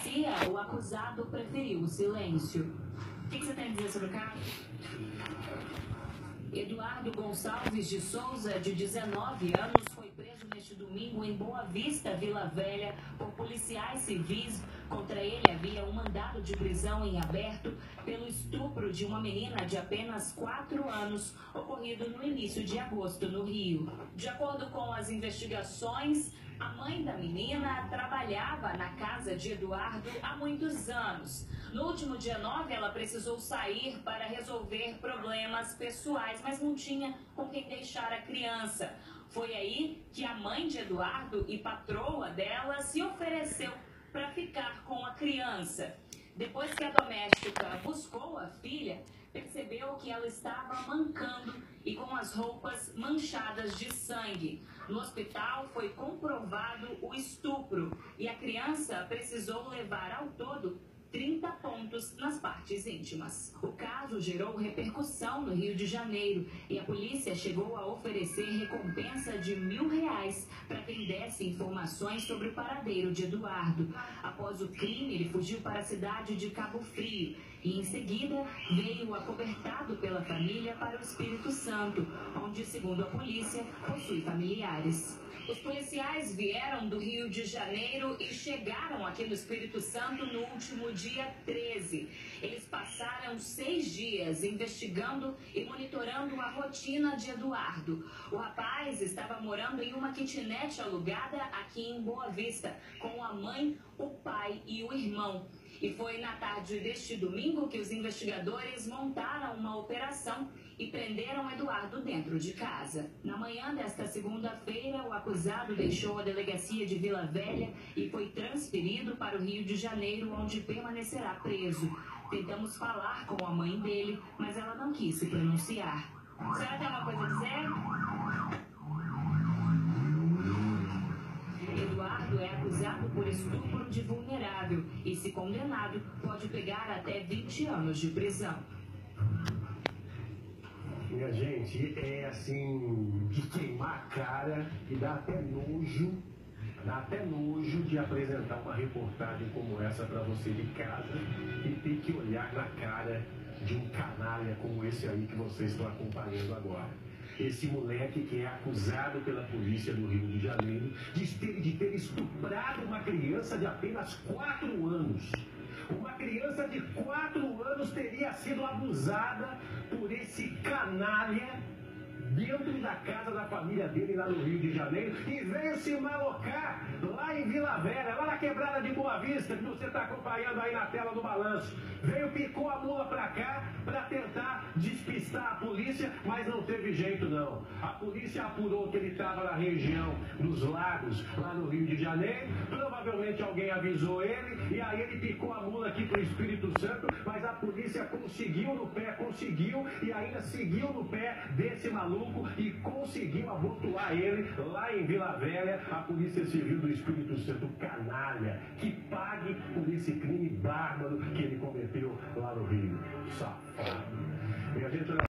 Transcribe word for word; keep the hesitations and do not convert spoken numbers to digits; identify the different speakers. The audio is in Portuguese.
Speaker 1: delegacia, o acusado preferiu o silêncio. O que você tem a dizer sobre o caso? Eduardo Gonçalves de Souza, de dezenove anos, foi preso neste domingo em Boa Vista, Vila Velha, por policiais civis. Contra ele havia um mandado de prisão em aberto pelo estupro de uma menina de apenas quatro anos, ocorrido no início de agosto, no Rio. De acordo com as investigações, a mãe da menina trabalhava na casa de Eduardo há muitos anos. No último dia nove, ela precisou sair para resolver problemas pessoais, mas não tinha com quem deixar a criança. Foi aí que a mãe de Eduardo e patroa dela se ofereceu para ficar com a criança. Depois que a doméstica buscou a filha, percebeu que ela estava mancando e com as roupas manchadas de sangue. No hospital foi comprovado o estupro e a criança precisou levar ao todo trinta pontos nas partes íntimas. O caso gerou repercussão no Rio de Janeiro e a polícia chegou a oferecer recompensa de mil reais para quem desse informações sobre o paradeiro de Eduardo. Após o crime, ele fugiu para a cidade de Cabo Frio e, em seguida, veio acobertado pela família para o Espírito Santo, onde, segundo a polícia, possui familiares. Os policiais vieram do Rio de Janeiro e chegaram aqui no Espírito Santo no último dia treze. Eles passaram seis dias investigando e monitorando a rotina de Eduardo. O rapaz estava morando em uma kitnet alugada aqui em Boa Vista, com a mãe, o pai e o irmão. E foi na tarde deste domingo que os investigadores montaram uma operação e prenderam Eduardo dentro de casa. Na manhã desta segunda-feira, o acusado deixou a delegacia de Vila Velha e foi transferido para o Rio de Janeiro, onde permanecerá preso. Tentamos falar com a mãe dele, mas ela não quis se pronunciar. A senhora tem alguma coisa a dizer? Eduardo é acusado por estupro de vulnerável e, se condenado, pode pegar até vinte anos de prisão.
Speaker 2: Minha gente, é assim, de queimar a cara e dá até nojo, dá até nojo de apresentar uma reportagem como essa para você de casa e ter que olhar na cara de um canalha como esse aí que vocês estão acompanhando agora. Esse moleque que é acusado pela polícia do Rio de Janeiro de ter, de ter estuprado uma criança de apenas quatro anos. Uma criança de quatro anos teria sido abusada por esse canalha dentro da casa da família dele lá no Rio de Janeiro e veio se malocar lá em Vila Velha, lá na quebrada de Boa Vista, que você está acompanhando aí na tela do balanço. Veio, picou a mula pra cá para tentar despistar a polícia, mas não teve jeito não. A polícia apurou que ele estava na região dos Lagos, lá no Rio de Janeiro. Provavelmente alguém avisou ele e aí ele picou a mula aqui pro Espírito Santo, mas a polícia conseguiu no pé, conseguiu e ainda seguiu no pé desse maluco e conseguiu abotoar ele lá em Vila Velha. A Polícia Civil do Espírito Santo, canalha, que pague por esse crime bárbaro que ele cometeu lá no Rio. Safado. E a gente...